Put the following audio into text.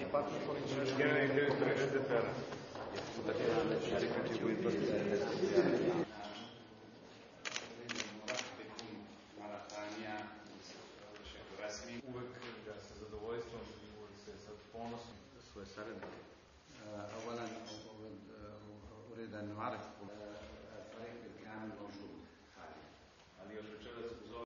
Generalni direktor SDPR-a. Uvek sa zadovoljstvom i uvek se sa ponosom svoje saradnike. أولا أريد أن أعرف الفريق بالكامل موجود حاليا. Ali još večeras uz